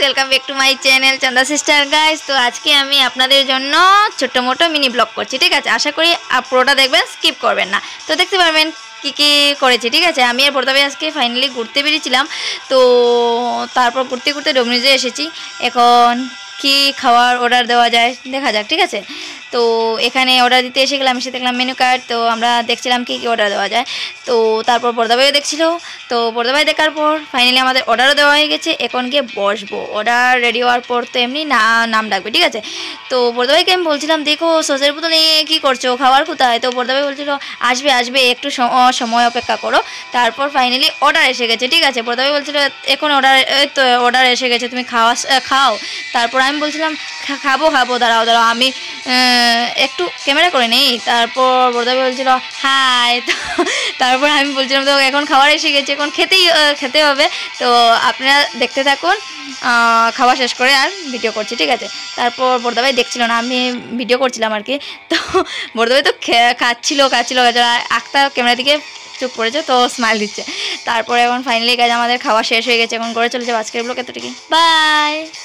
Welcome back to my channel Chanda sister guys. তো আজকে আমি আপনাদের জন্য ছোট্ট মোটো মিনি ব্লগ করছি, ঠিক আছে। আশা করি পুরোটা দেখবেন, স্কিপ করবেন না। তো দেখতে পারবেন কী কী করেছি, ঠিক আছে। আমি আর বর্ধা ভাই আজকে ফাইনালি ঘুরতে বেরিয়েছিলাম। তো তারপর ঘুরতে ঘুরতে ডোমিনোজে এসেছি। এখন কি খাওয়ার অর্ডার দেওয়া যায় দেখা যাক, ঠিক আছে। তো এখানে অর্ডার দিতে এসে গেলাম, এসে দেখলাম মেনু কার্ড। তো আমরা দেখছিলাম কী কী অর্ডার দেওয়া যায়। তো তারপর বর্ধা ভাইও দেখছিল। তো বর্ধা ভাই দেখার পর ফাইনালি আমাদের অর্ডারও দেওয়া হয়ে গেছে। এখন গিয়ে বসবো, অর্ডার রেডি হওয়ার পর তো এমনি নাম ডাকবে, ঠিক আছে। তো বর্ধা ভাইকে আমি বলছিলাম, দেখো সসের বোতলে কী করছো, খাবার কোথায়? তো বর্ধা ভাই বলছিল আসবে একটু সময় অপেক্ষা করো। তারপর ফাইনালি অর্ডার এসে গেছে, ঠিক আছে। বর্ধা ভাই বলছিল এখন অর্ডার এসে গেছে, তুমি খাও। তারপর আমি বলছিলাম খাবো দাঁড়াও আমি একটু ক্যামেরা করে নেই। তারপর বর্ধা ভাই বলছিল হাই। তারপর আমি বলছিলাম তো এখন খাবার এসে গেছে, এখন খেতে হবে। তো আপনারা দেখতে থাকুন, খাওয়া শেষ করে আর ভিডিও করছি, ঠিক আছে। তারপর বর্ধা ভাই দেখছিল না, আমি ভিডিও করছিলাম আর কি। তো বর্ধা ভাই তো খাচ্ছিল। আক্তার ক্যামেরা দিকে চুপ করেছে, তো স্মাইল দিচ্ছে। তারপরে এখন ফাইনালি কাজ আমাদের খাওয়া শেষ হয়ে গেছে, এখন ঘরে চলে যাবো। আজকের ব্লগ এতটুকুই, বাই।